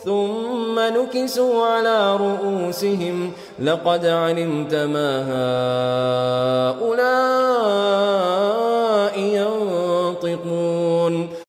ثم نكسوا على رؤوسهم لقد علمت ما هؤلاء ينطقون